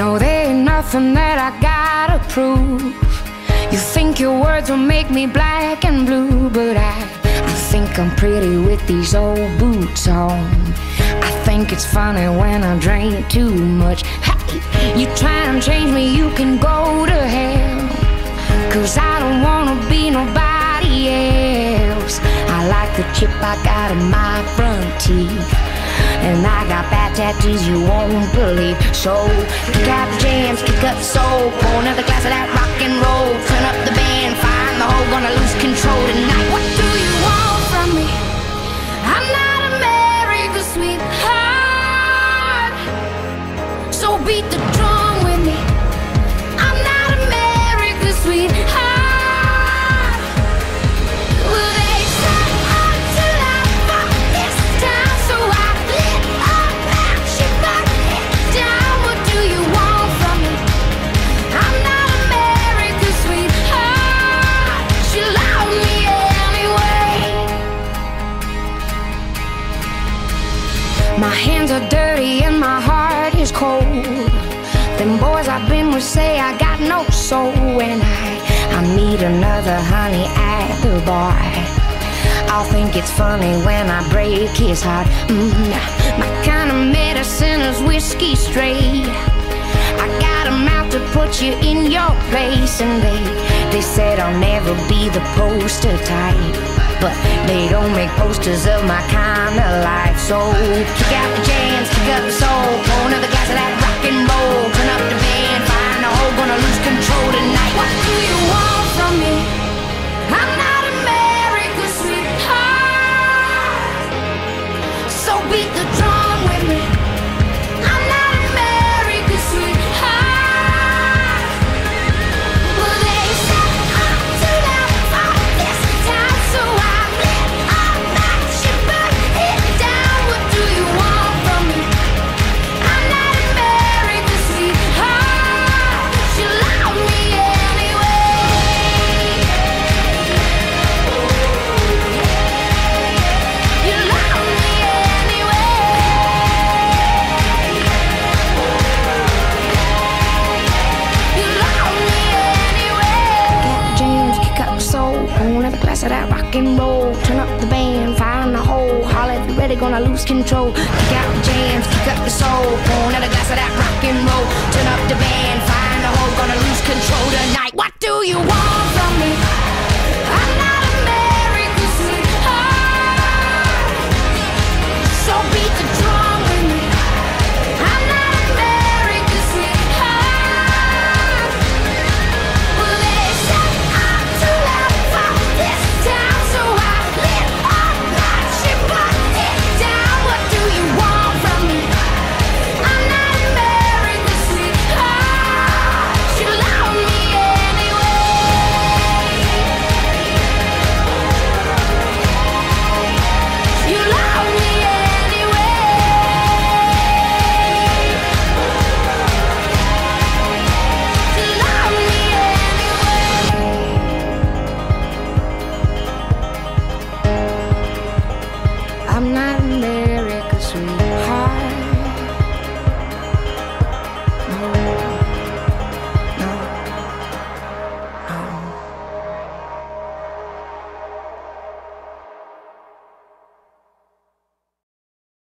No, there ain't nothing that I gotta prove. You think your words will make me black and blue, but I think I'm pretty with these old boots on. I think it's funny when I drink too much. Hey, you try and change me, you can go to hell, 'cause I don't wanna be nobody else. I like the chip I got in my front teeth, and I got bad tattoos you won't believe. So kick out the jams, kick up the soul, pour another glass of that rock and roll. Turn up the band, find the hole, gonna lose control tonight. What do you want from me? I'm not America's sweetheart, so beat the drum with me. I'm not America's sweetheart. Well, they said I'm too loud for this town, so I lit up and she burned it down. What do you want from me? I'm not America's sweetheart. She loved me anyway. My hands are dirty and my heart is cold. Them boys I've been with say I got no soul. When I meet another honey at the bar, I'll think it's funny when I break his heart. My kind of medicine is whiskey straight. I got a mouth to put you in your place, and they said I'll never be the poster type, but they don't make posters of my kind of life. So kick out the jams, kick up the soul, pour another glass of that rock and roll. Turn up the band, find a hole, gonna lose control tonight. What do you want from me? I'm not America's sweetheart, so beat the drum with me. I'm not America's sweetheart. Well, they said I'm too loud for this town, so I lit up and she burned it down. What do you want from me? I'm not America's sweetheart. She loved me anyway. You love me anyway. You love me anyway. Kick out the jams, kick up the soul, pour another glass of that rock and roll. Turn up the band, find the hole, holler if you're ready, gonna lose control. Kick out the jams, kick up the soul, pour another glass of that rock and roll. Turn up the band, find the hole, gonna lose control tonight. What do you want from me? I'm not America's sweetheart, so beat the drum with me. I'm not America's sweetheart. Well, they said I'm too loud for this town, so I lit up like she burned it down. What do you want from me? I'm not America's sweetheart. She loved me anyway. You love me anyway. You love me anyway. I'm not American.